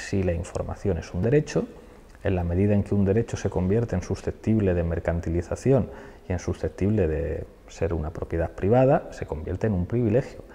si la información es un derecho, en la medida en que un derecho se convierte en susceptible de mercantilización y en susceptible de ser una propiedad privada, se convierte en un privilegio.